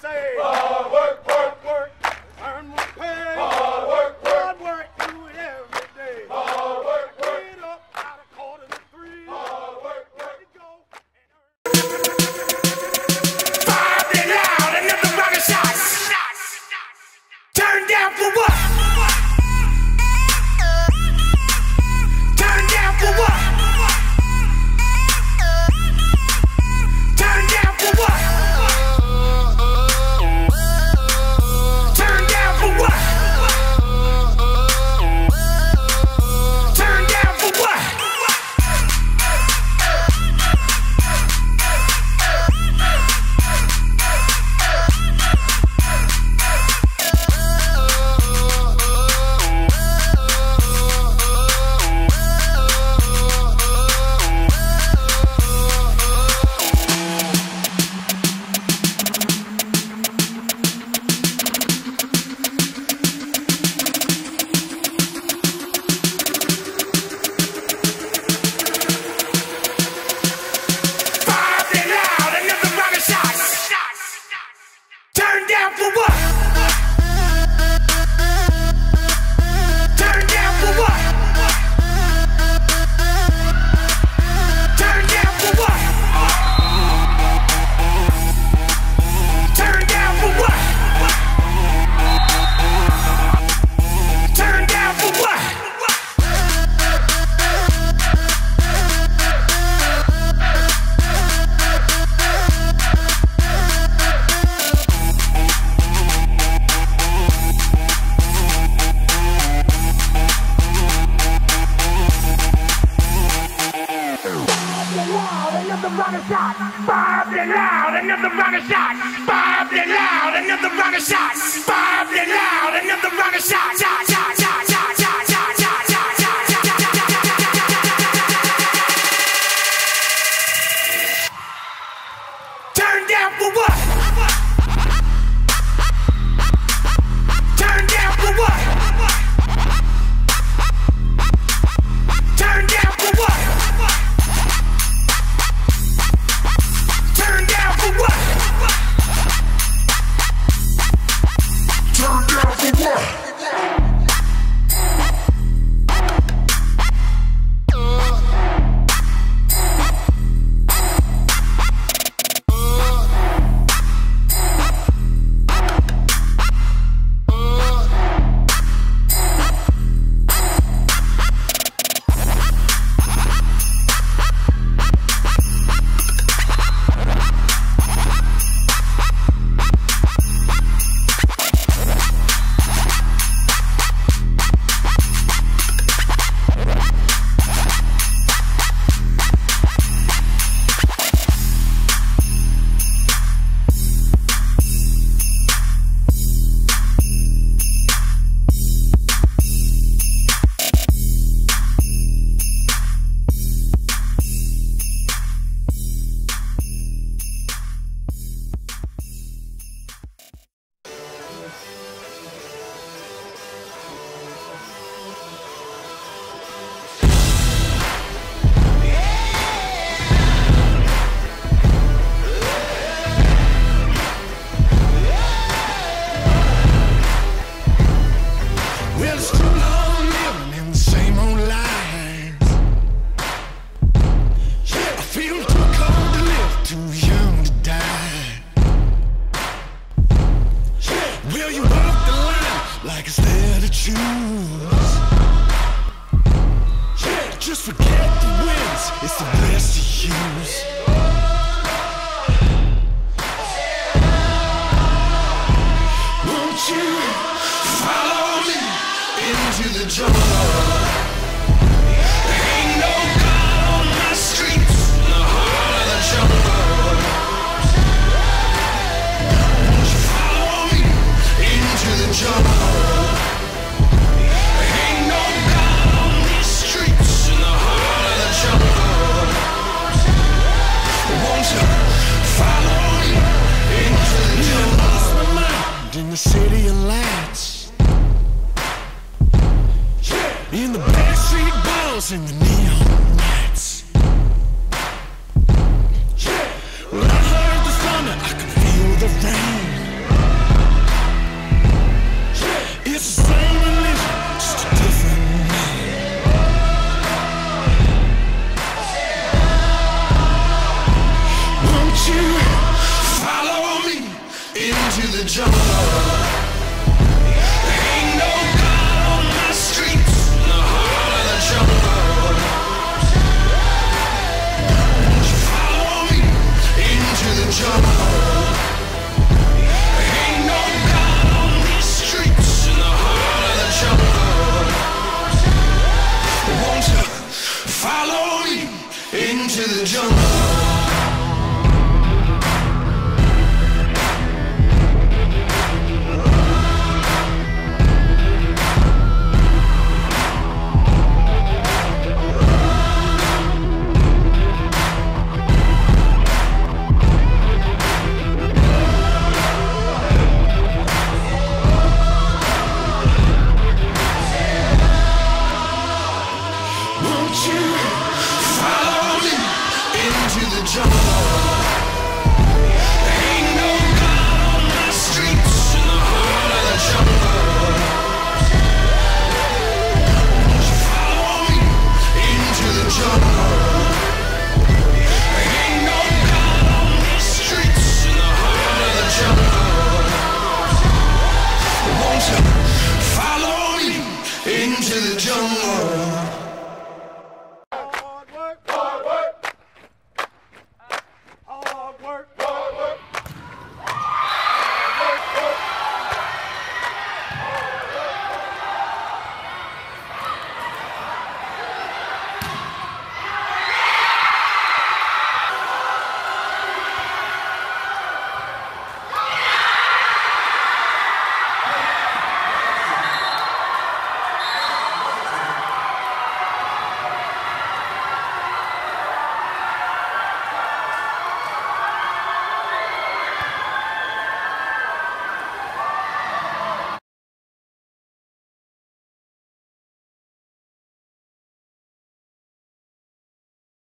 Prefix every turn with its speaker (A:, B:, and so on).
A: say.
B: Hard work, work,
A: Work, earn more pay.
B: hard work, work,
A: Hard work, do it every day.
B: hard work, work,
A: Get up out of 2:45.
B: hard work, work.
A: Let it go and earn.
C: Five and loud, another round of shots. Turn down for what? Turn down for what? Turn down for what? Turn down for what? Turn down for what? Turn down for what? Turn down for what? Turn down for what? Turn down for what? Turn down for what? Another round of shots. Five and loud, another round of shots. Five and loud, another round of shots. Five and loud, another round of shots. Turn down for what? Turn down for what? Turn down for what? Turn down for what? Turn down for what? Well, it's too long living in the same old lies. I feel too cold to live, too young to die. Will you walk the line like it's there to choose? Just forget the wins, it's the best to use. Won't you follow me into the jungle? Ain't no God on my streets, in the heart of the jungle. Won't you follow me into the jungle? Ain't no God on these streets, in the heart of the jungle. Won't you follow me into the jungle? In the city of lights, in the backstreet balls and the neon lights. Well, I heard the thunder, I could feel the rain. into the jungle.